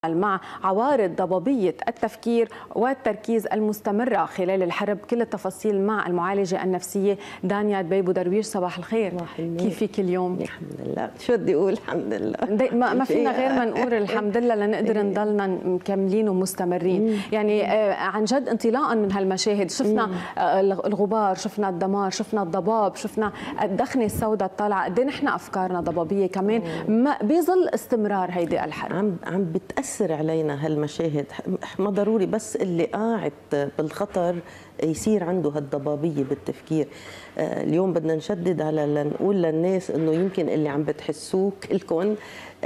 مع عوارض ضبابية التفكير والتركيز المستمرة خلال الحرب. كل التفاصيل مع المعالجة النفسية دانيا دبيبو درويش. صباح الخير، كيفك اليوم؟ الحمد لله. شو بدي أقول؟ الحمد لله. ما فينا غير ما نقول الحمد لله لنقدر نضلنا مكملين ومستمرين. يعني عن جد انطلاقا من هالمشاهد شفنا الغبار، شفنا الدمار، شفنا الضباب، شفنا الدخنة السوداء الطالعة. قد ايه نحن أفكارنا ضبابية كمان. ما بيظل استمرار هيدي الحرب عم بتأثر علينا هالمشاهد. ما ضروري بس اللي قاعد بالخطر يصير عنده هالضبابية بالتفكير. اليوم بدنا نشدد على لنقول للناس انه يمكن اللي عم بتحسوه كلكم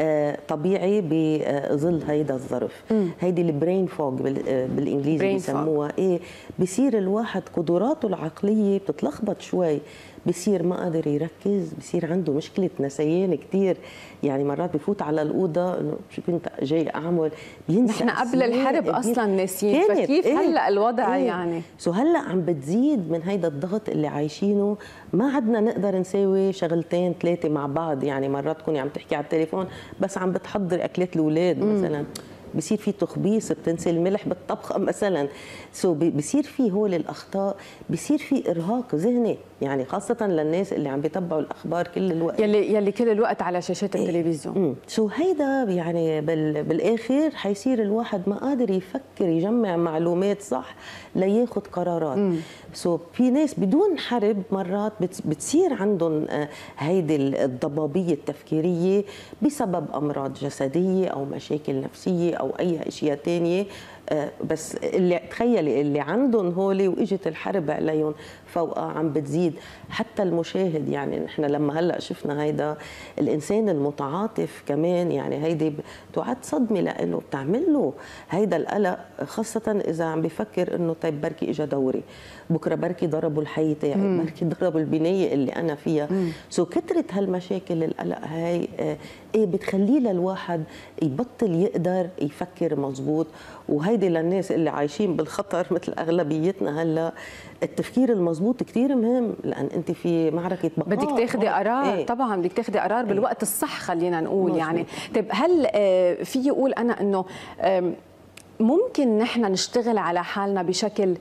طبيعي بظل هيدا الظرف. هيدي البرين فوق بالانجليزي بيسموها. ايه، بصير الواحد قدراته العقليه بتتلخبط شوي، بصير ما قادر يركز، بصير عنده مشكله نسيان كثير. يعني مرات بفوت على الاوضه انه شو كنت جاي اعمل، بينسى. نحن قبل الحرب اصلا ناسيين، فكيف هلا الوضع يعني هلا عم بتزيد من هيدا الضغط اللي عايشينه. ما عدنا نقدر نساوي شغلتين ثلاثه مع بعض. يعني مرات تكوني عم تحكي على التليفون بس عم بتحضري اكلات الاولاد مثلا، بصير في تخبيص، بتنسي الملح بالطبخه مثلا. بصير في هول الاخطاء، بصير في ارهاق ذهني، يعني خاصه للناس اللي عم بيتبعوا الاخبار كل الوقت، يلي كل الوقت على شاشات التلفزيون. هيدا يعني بالاخر حيصير الواحد ما قادر يفكر يجمع معلومات صح لياخذ قرارات. في ناس بدون حرب مرات بتصير عندهم هيدي الضبابيه التفكيريه بسبب امراض جسديه او مشاكل نفسيه او اي اشياء ثانيه. بس اللي تخيلي اللي عندهم هولي واجت الحرب عليهم فوقها عم بتزيد. حتى المشاهد، يعني نحن لما هلا شفنا هيدا الانسان المتعاطف كمان، يعني هيدي تعد صدمه له، بتعمل له هيدا القلق، خاصه اذا عم بفكر انه طيب بركي اجى دوري بكره، بركي ضربوا الحي تاعي، بركي ضربوا البنايه اللي انا فيها. كثره هالمشاكل القلق هاي ايه بتخليه للواحد يبطل يقدر يفكر مزبوط. وهيدي للناس اللي عايشين بالخطر مثل اغلبيتنا هلا، التفكير المزبوط كثير مهم، لان انت في معركه بقاء، بدك تاخذي قرار. ايه؟ طبعا بدك تاخذي قرار بالوقت الصح، خلينا نقول مزبوط. يعني طيب هل في يقول انا انه ممكن نحن نشتغل على حالنا بشكل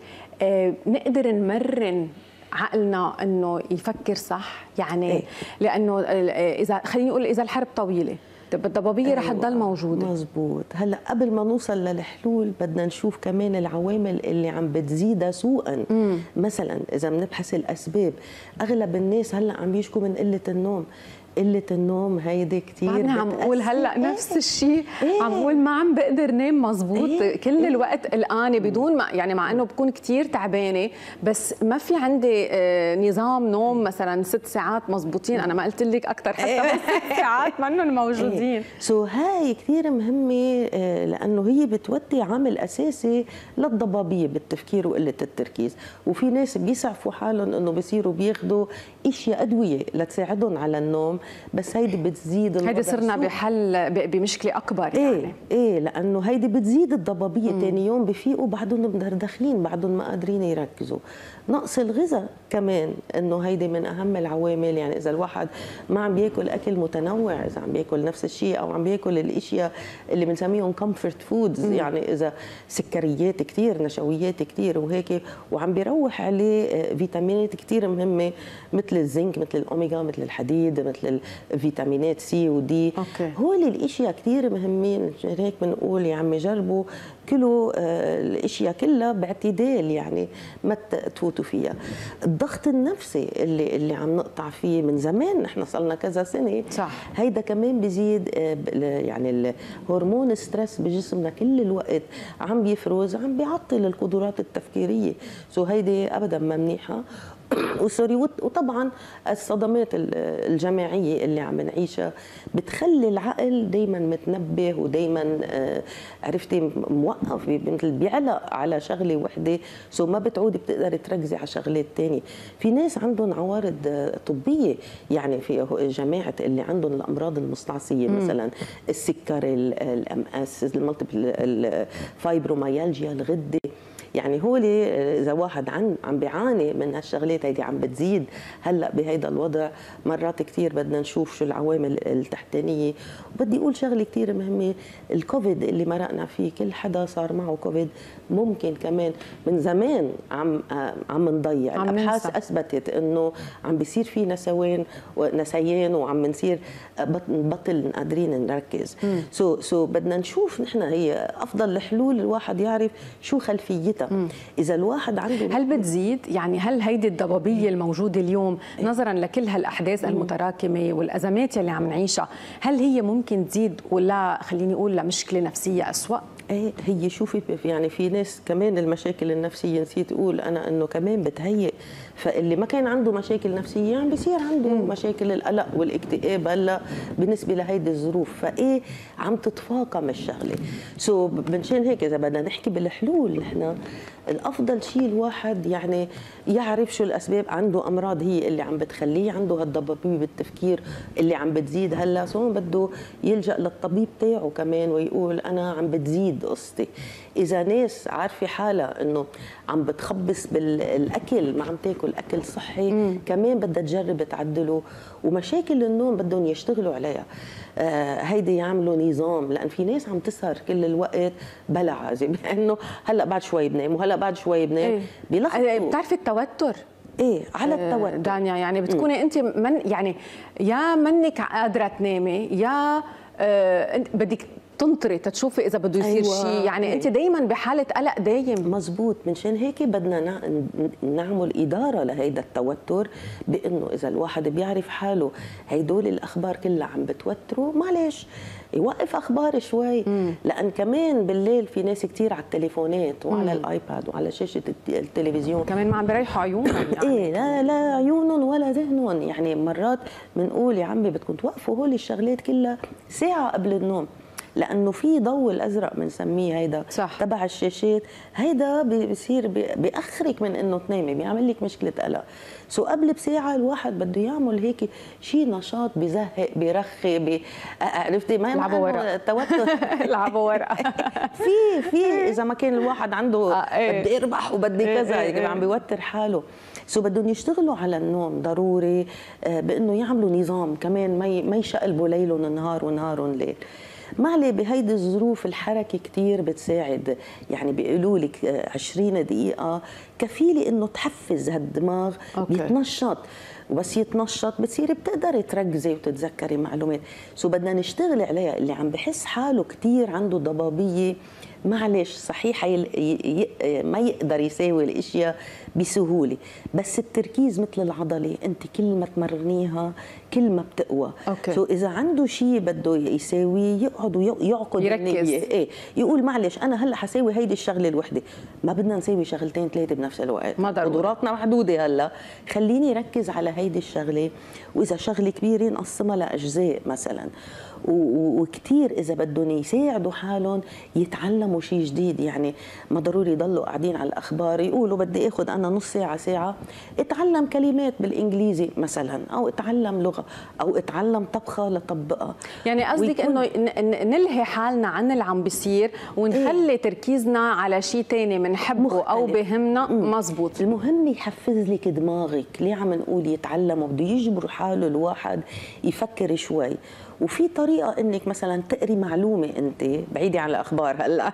نقدر نمرن عقلنا انه يفكر صح، يعني إيه؟ لانه اذا خلينا نقول اذا الحرب طويله الضبابيه رح تضل موجوده. مزبوط. هلا قبل ما نوصل للحلول بدنا نشوف كمان العوامل اللي عم بتزيدها سوءا. مثلا اذا بنبحث الاسباب، اغلب الناس هلا عم بيشكوا من قله النوم. قلة النوم هيدي كثير أنا عم أقول هلا نفس الشيء. عم أقول ما عم بقدر نام مزبوط. كل الوقت قلقانة بدون ما يعني، مع إنه بكون كثير تعبانة بس ما في عندي نظام نوم مثلا 6 ساعات مزبوطين. أنا ما قلت لك أكثر حتى بس 6 ساعات منهم موجودين. هاي كثير مهمة، لأنه هي بتودي عامل أساسي للضبابية بالتفكير وقلة التركيز. وفي ناس بيسعفوا حالهم إنه بيصيروا بياخذوا أشياء أدوية لتساعدهم على النوم، بس هيدي بتزيد الوضع. هيدي صرنا بحل بمشكله اكبر يعني. ايه لانه هيدي بتزيد الضبابيه. ثاني يوم بفيقوا بعدهم مدردخين، بعدهم ما قادرين يركزوا. نقص الغذاء كمان انه هيدي من اهم العوامل. يعني اذا الواحد ما عم بياكل اكل متنوع، اذا عم بياكل نفس الشيء او عم بياكل الاشياء اللي بنسميهم كومفورت فودز، يعني اذا سكريات كثير، نشويات كثير وهيك، وعم بيروح عليه فيتامينات كثير مهمه مثل الزنك، مثل الاوميجا، مثل الحديد، مثل الفيتامينات سي ودي. هول الاشياء كثير مهمين. هيك بنقول يا عمي جربوا كلوا الاشياء كلها باعتدال، يعني ما تفوتوا فيها. الضغط النفسي اللي عم نقطع فيه من زمان، نحن صلنا كذا سنه صح. هيدا كمان بيزيد، يعني الهرمون ستريس بجسمنا كل الوقت عم بيفرز، عم بيعطل القدرات التفكيريه. هيدي ابدا ما منيحه. وسوري. وطبعا الصدمات الجماعيه اللي عم نعيشها بتخلي العقل دائما متنبه ودائما عرفتي موقف، مثل بيعلق على شغله وحده، ما بتعودي بتقدري تركزي على شغلات ثانيه. في ناس عندهم عوارض طبيه، يعني في جماعه اللي عندهم الامراض المستعصيه، مثلا السكر، الام اس، المالتيبل الفايبروميالجيا، الغده، يعني هو اذا واحد عم بيعاني من هالشغلات هيدي عم بتزيد هلا بهيدا الوضع، مرات كثير بدنا نشوف شو العوامل التحتانيه. وبدي اقول شغله كثير مهمه، الكوفيد اللي مرقنا فيه كل حدا صار معه كوفيد، ممكن كمان من زمان عم نضيع. الابحاث اثبتت انه عم بيصير في نسيان وعم نصير نبطل قادرين نركز. سو بدنا نشوف نحن هي افضل الحلول الواحد يعرف شو خلفيتها. اذا الواحد عنده هل بتزيد؟ يعني هل هيدي الضبابيه الموجوده اليوم نظرا لكل هالاحداث المتراكمه والازمات اللي عم نعيشها، هل هي ممكن تزيد ولا خليني اقول لمشكله نفسيه اسوأ؟ ايه هي شوفي يعني في ناس كمان المشاكل النفسيه نسيت اقول انا انه كمان بتهيئ، فاللي ما كان عنده مشاكل نفسيه يعني بصير عنده مشاكل القلق والاكتئاب هلا بالنسبه لهيدي الظروف، فايه عم تتفاقم الشغله. منشان هيك اذا بدنا نحكي بالحلول نحن الافضل شيء الواحد يعني يعرف شو الاسباب. عنده امراض هي اللي عم بتخليه عنده هالضبابيه بالتفكير اللي عم بتزيد هلا، سو بده يلجا للطبيب تاعه كمان ويقول انا عم بتزيد قصتي. اذا ناس عارفه حالها انه عم بتخبص بالاكل، ما عم تاكل اكل صحي، كمان بدها تجرب تعدله. ومشاكل النوم بدهم يشتغلوا عليها، هيدي يعملوا نظام، لان في ناس عم تسهر كل الوقت بلا عازم انه هلا بعد شوي بنام وهلا بعد شوي بنام. بيلخبطوا. بتعرفي التوتر ايه على التوتر دانيا، يعني بتكوني انت يعني يا منك قادره تنامي يا بدك تنطري تشوفي اذا بده يصير شيء، يعني انت دايما بحاله قلق دايم. مزبوط. منشان هيك بدنا نعمل اداره لهيدا التوتر، بانه اذا الواحد بيعرف حاله هيدول الاخبار كلها عم بتوتره، معلش يوقف اخبار شوي. لان كمان بالليل في ناس كثير على التليفونات وعلى الايباد وعلى شاشه التلفزيون، كمان ما عم بيريحوا عيونهم يعني. ايه لا عيونهم ولا ذهنهم. يعني مرات بنقول يا عمي بدكم توقفوا هول الشغلات كلها ساعه قبل النوم، لانه في ضوء الازرق بنسميه هيدا تبع الشاشات، هيدا بيصير بيأخرك من انه تنامي، بيعمل لك مشكله قلق. قبل بساعه الواحد بده يعمل هيك شيء نشاط بيزهق بيرخي عرفتي ما يلعبوا ورق توتر يلعبوا ورق في اذا ما كان الواحد عنده بدي اربح وبدي كذا عم بيوتر حاله. بدهم يشتغلوا على النوم ضروري، بانه يعملوا نظام كمان ما يشقلبوا ليلهم نهار ونهارهم ليل. معلي بهيدي الظروف الحركه كثير بتساعد، يعني بيقولوا لك 20 دقيقه كفيله انه تحفز هالدماغ يتنشط، وبس يتنشط بتصيري بتقدري تركزي وتتذكري معلومات. بدنا نشتغل عليها. اللي عم بحس حاله كثير عنده ضبابيه معلش صحيح ما يقدر يساوي الاشياء بسهوله، بس التركيز مثل العضله، انت كل ما تمرنيها كل ما بتقوى. اذا عنده شيء بده يساويه يقعد ويعقد يركز، يقول معلش انا هلا حساوي هيدي الشغله الوحده، ما بدنا نساوي شغلتين ثلاثه بنفس الوقت، قدراتنا محدوده هلا، خليني ركز على هيدي الشغله. واذا شغله كبيره نقسمها لاجزاء مثلا. وكثير اذا بدهم يساعدوا حالهم يتعلموا شيء جديد، يعني ما ضروري يضلوا قاعدين على الاخبار يقولوا بدي اخذ انا نص ساعه اتعلم كلمات بالانجليزي مثلا، او اتعلم لغه، او اتعلم طبخه لطبقها. يعني قصدك انه نلهي حالنا عن اللي عم بيصير ونخلي تركيزنا على شيء ثاني بنحبه او بهمنا. مزبوط. المهم يحفز لك دماغك. ليه عم نقول يتعلموا؟ بده يجبر حاله الواحد يفكر شوي. وفي طريقه انك مثلا تقري معلومه انت بعيده عن الاخبار هلا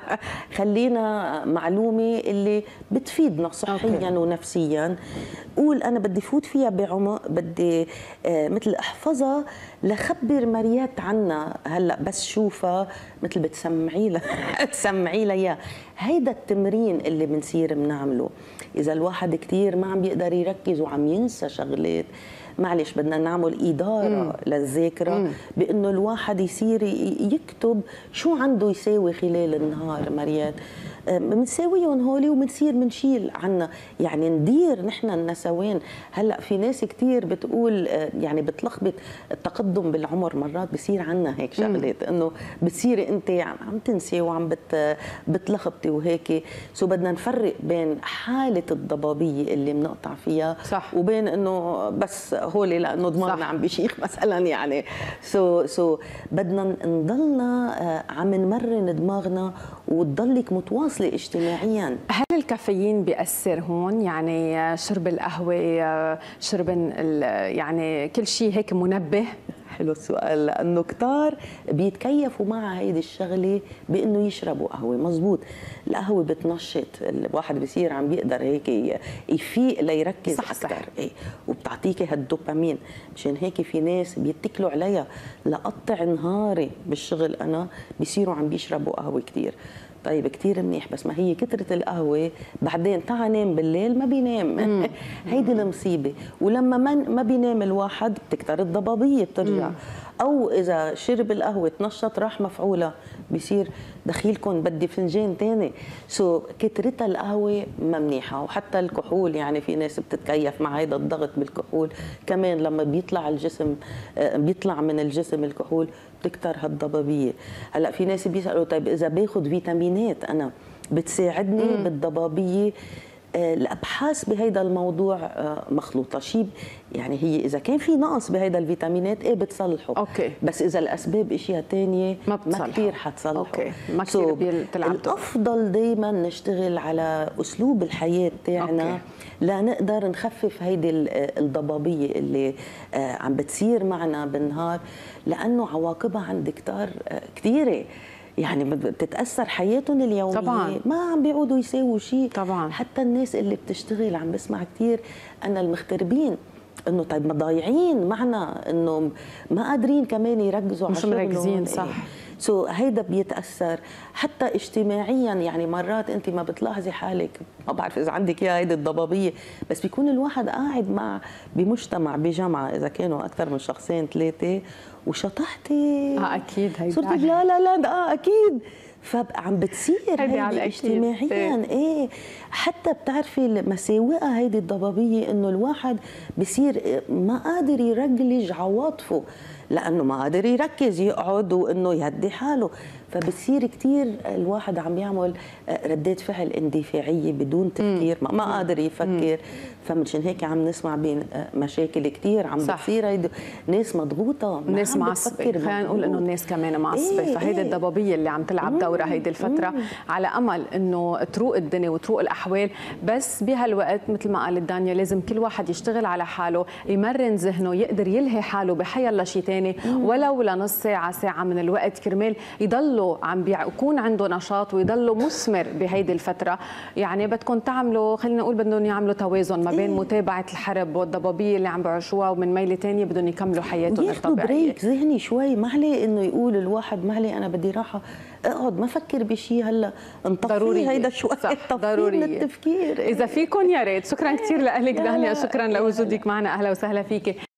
خلينا معلومه اللي بتفيدنا صحيا ونفسيا. قول انا بدي فوت فيها بعمق، بدي مثل احفظها لخبر مريات عنها هلا، بس شوفها مثل بتسمعي لها تسمعي لها اياه. هيدا التمرين اللي بنصير بنعمله. اذا الواحد كثير ما عم بيقدر يركز وعم ينسى شغلات، معلش بدنا نعمل إدارة للذاكرة، بأنه الواحد يصير يكتب شو عنده يساوي خلال النهار. مريات بنساويهم هولي وبنصير بنشيل عنا، يعني ندير نحن النسوان. هلا في ناس كثير بتقول يعني بتلخبط التقدم بالعمر، مرات بصير عنا هيك شغلات انه بتصيري انت عم تنسي وعم بتلخبطي وهيك. بدنا نفرق بين حاله الضبابيه اللي بنقطع فيها صح، وبين انه بس هولي لانه دماغنا عم بيشيخ مثلا يعني. سو بدنا نضلنا عم نمرن دماغنا وتضلك متواصله اجتماعيا. هل الكافيين بيأثر هون؟ يعني شرب القهوه، شرب يعني كل شيء هيك منبه؟ حلو السؤال، لانه كتار بيتكيفوا مع هيدي الشغله بانه يشربوا قهوه. مزبوط، القهوه بتنشط الواحد، بصير عم بيقدر هيك يفيق ليركز اكثر. ايه، وبتعطيكي هالدوبامين. مشان هيك في ناس بيتكلوا عليها لقطع نهاري بالشغل انا بيصيروا عم بيشربوا قهوه كثير. طيب كثير منيح، بس ما هي كثرة القهوة بعدين تعا نام بالليل ما بينام. هيدي المصيبة. ولما ما بينام الواحد بتكتر الضبابية بترجع. أو إذا شرب القهوة تنشط راح مفعولة، بيصير دخيلكم بدي فنجان تاني. كثرتها القهوة ما منيحة. وحتى الكحول، يعني في ناس بتتكيف مع هيدا الضغط بالكحول كمان. لما بيطلع الجسم، بيطلع من الجسم الكحول بتكتر هالضبابية. هلا في ناس بيسألوا طيب إذا باخذ فيتامينات أنا بتساعدني بالضبابية؟ الابحاث بهيدا الموضوع مخلوطه. شيء يعني هي اذا كان في نقص بهيدا الفيتامينات ايه بتصلحه. أوكي. بس اذا الاسباب اشياء ثانيه ما كثير حتصلحه. اوكي، ما كثير بتلعب دور. الافضل دائما نشتغل على اسلوب الحياه تاعنا لنقدر نخفف هيدي الضبابيه اللي عم بتصير معنا بالنهار، لانه عواقبها عند كتار كثيره. يعني بتتاثر حياتهم اليوميه طبعا. ما عم بيعودوا يساووا شيء طبعا. حتى الناس اللي بتشتغل عم بسمع كثير انا المغتربين انه طيب ما ضايعين معنا، انه ما قادرين كمان يركزوا على شغلهم. مش مركزين صح. هيدا بيتاثر حتى اجتماعيا. يعني مرات انت ما بتلاحظي حالك، ما بعرف اذا عندك اياها هيدي الضبابيه، بس بيكون الواحد قاعد بمجتمع بجامعه اذا كانوا اكثر من شخصين ثلاثه وشطحتي اكيد هيدا صرت لا اكيد. فعم بتصير هيدي اجتماعيا. ايه، حتى بتعرفي مساوئها هيدي الضبابيه، انه الواحد بصير ما قادر يرجلج عواطفه لانه ما قادر يركز يقعد وانه يهدي حاله. فبصير كثير الواحد عم يعمل ردات فعل اندفاعيه بدون تفكير، ما قادر يفكر. فمنشان هيك عم نسمع بمشاكل كثير عم بتصير. هيدي ناس مضغوطه، ناس معصبه. خلينا نقول انه الناس كمان معصبه. فهيدي الضبابيه اللي عم تلعب دورها هيدي الفتره، على امل انه تروق الدنيا وتروق الاحوال. بس بهالوقت مثل ما قالت دانيا لازم كل واحد يشتغل على حاله، يمرن ذهنه، يقدر يلهي حاله بحيلا شيء ثاني ولو لنص ساعه ساعه من الوقت، كرمال يضلوا عم يكون عنده نشاط ويضلوا مثمر بهيدي الفتره. يعني بدكم تعملوا، خلينا نقول بدهم يعملوا توازن ما بين متابعه الحرب والضبابيه اللي عم بيعيشوها، ومن ميله ثانيه بدهم يكملوا حياتهم الطبيعيه. بريك ذهني شوي. ما عليه انه يقول الواحد ما عليه انا بدي راحه، اقعد ما فكر بشيء هلا انطفي هيدا شوي ضروري من التفكير. اذا فيكم يا ريت. شكرا كثير لك دانيا، شكرا لوجودك معنا، اهلا وسهلا فيكي.